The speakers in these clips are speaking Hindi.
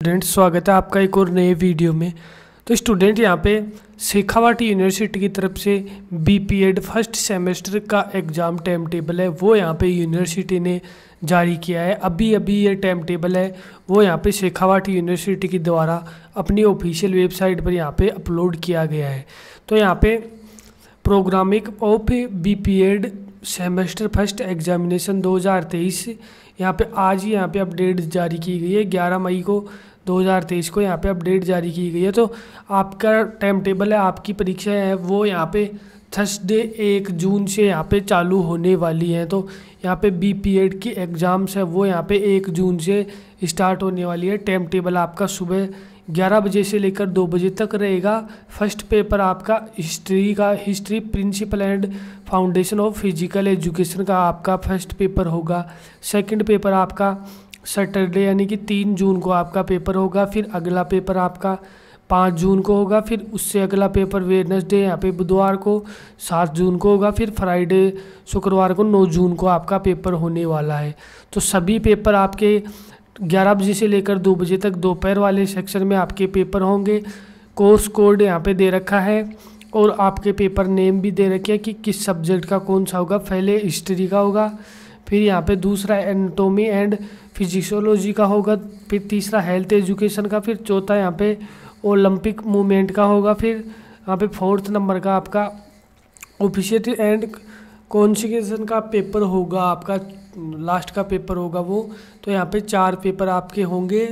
स्टूडेंट, स्वागत है आपका एक और नए वीडियो में। तो स्टूडेंट, यहाँ पे शेखावाटी यूनिवर्सिटी की तरफ से बीपीएड फर्स्ट सेमेस्टर का एग्ज़ाम टाइम टेबल है वो यहाँ पे यूनिवर्सिटी ने जारी किया है। अभी अभी ये टाइम टेबल है वो यहाँ पे शेखावाटी यूनिवर्सिटी के द्वारा अपनी ऑफिशियल वेबसाइट पर यहाँ पे अपलोड किया गया है। तो यहाँ पे programming of BPEd semester first examination 2023 यहाँ पे आज ही यहाँ पे अपडेट जारी की गई है। 11 मई को 2023 को यहाँ पे अपडेट जारी की गई है। तो आपका टाइम टेबल है, आपकी परीक्षा है वो यहाँ पे थर्सडे 1 जून से यहाँ पे चालू होने वाली है। तो यहाँ पे बीपीएड की एग्ज़ाम्स है वो यहाँ पे 1 जून से स्टार्ट होने वाली है। टाइम टेबल आपका सुबह 11 बजे से लेकर 2 बजे तक रहेगा। फर्स्ट पेपर आपका history principle and foundation of physical education का आपका फर्स्ट पेपर होगा। सेकंड पेपर आपका सैटरडे यानी कि 3 जून को आपका पेपर होगा। फिर अगला पेपर आपका 5 जून को होगा। फिर उससे अगला पेपर वेडनेसडे यहाँ पे बुधवार को 7 जून को होगा। फिर फ्राइडे शुक्रवार को 9 जून को आपका पेपर होने वाला है। तो सभी पेपर आपके 11 बजे से लेकर 2 बजे तक दोपहर वाले सेक्शन में आपके पेपर होंगे। कोर्स कोड यहाँ पे दे रखा है और आपके पेपर नेम भी दे रखे हैं कि किस सब्जेक्ट का कौन सा होगा। पहले हिस्ट्री का होगा, फिर यहाँ पे दूसरा एनाटॉमी एंड फिजियोलॉजी का होगा, फिर तीसरा हेल्थ एजुकेशन का, फिर चौथा यहाँ पे ओलंपिक मूवमेंट का होगा, फिर यहाँ पे 4th नंबर का आपका ऑफिशियल एंड कॉन्सिक्वेशन का पेपर होगा, आपका लास्ट का पेपर होगा वो। तो यहाँ पे 4 पेपर आपके होंगे।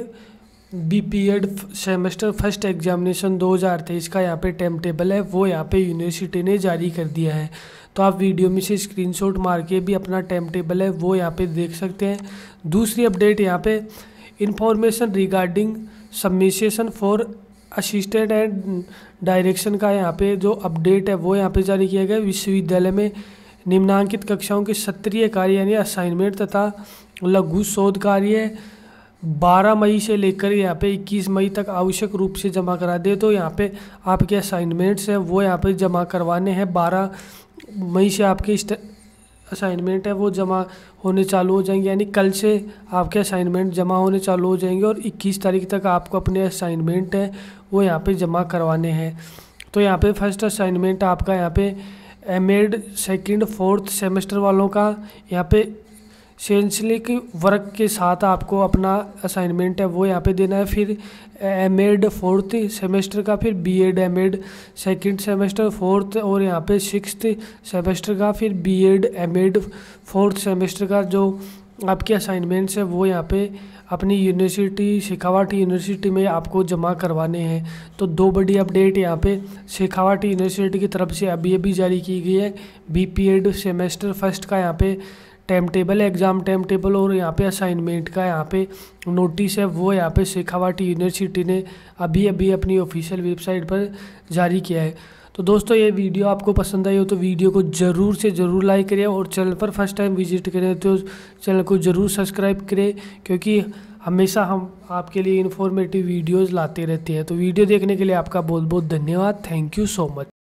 बीपीएड सेमेस्टर फर्स्ट एग्जामिनेशन 2023 का यहाँ पे टाइम टेबल है वो यहाँ पे यूनिवर्सिटी ने जारी कर दिया है। तो आप वीडियो में से स्क्रीनशॉट मार के भी अपना टाइम टेबल है वो यहाँ पे देख सकते हैं। दूसरी अपडेट यहाँ पे information regarding submission for assistant and direction का यहाँ पे जो अपडेट है वो यहाँ पे जारी किया गया। विश्वविद्यालय में निम्नांकित कक्षाओं के सत्रीय कार्य यानी असाइनमेंट तथा लघु शोध कार्य 12 मई से लेकर यहाँ पे 21 मई तक आवश्यक रूप से जमा करा दे। तो यहाँ पे आपके असाइनमेंट्स हैं वो यहाँ पे जमा करवाने हैं। 12 मई से आपके असाइनमेंट है वो जमा होने चालू हो जाएंगे, यानी कल से आपके असाइनमेंट जमा होने चालू हो जाएंगे और 21 तारीख तक आपको अपने असाइनमेंट है वो यहाँ पे जमा करवाने हैं। तो यहाँ पे फर्स्ट असाइनमेंट आपका यहाँ पे एमएड सेकंड 4th सेमेस्टर वालों का यहाँ पे शैक्षणिक वर्क के साथ आपको अपना असाइनमेंट है वो यहाँ पे देना है। फिर एमएड 4th सेमेस्टर का, फिर BEd MEd second semester 4th और यहाँ पे 6th सेमेस्टर का, फिर बीएड एमएड 4th सेमेस्टर का जो आपके असाइनमेंट्स है वो यहाँ पे अपनी यूनिवर्सिटी शेखावाटी यूनिवर्सिटी में आपको जमा करवाने हैं। तो 2 बड़ी अपडेट यहाँ पे शेखावाटी यूनिवर्सिटी की तरफ से अभी अभी जारी की गई है। बीपीएड सेमेस्टर फर्स्ट का यहाँ पे टाइम टेबल है, एग्ज़ाम टाइम टेबल, और यहाँ पे असाइनमेंट का यहाँ पे नोटिस है वो यहाँ पे शेखावाटी यूनिवर्सिटी ने अभी अभी अपनी ऑफिशियल वेबसाइट पर जारी किया है। तो दोस्तों, ये वीडियो आपको पसंद आई हो तो वीडियो को ज़रूर से ज़रूर लाइक करें और चैनल पर फर्स्ट टाइम विजिट करें तो चैनल को ज़रूर सब्सक्राइब करें, क्योंकि हमेशा हम आपके लिए इन्फॉर्मेटिव वीडियोज़ लाते रहते हैं। तो वीडियो देखने के लिए आपका बहुत बहुत धन्यवाद। Thank you so much.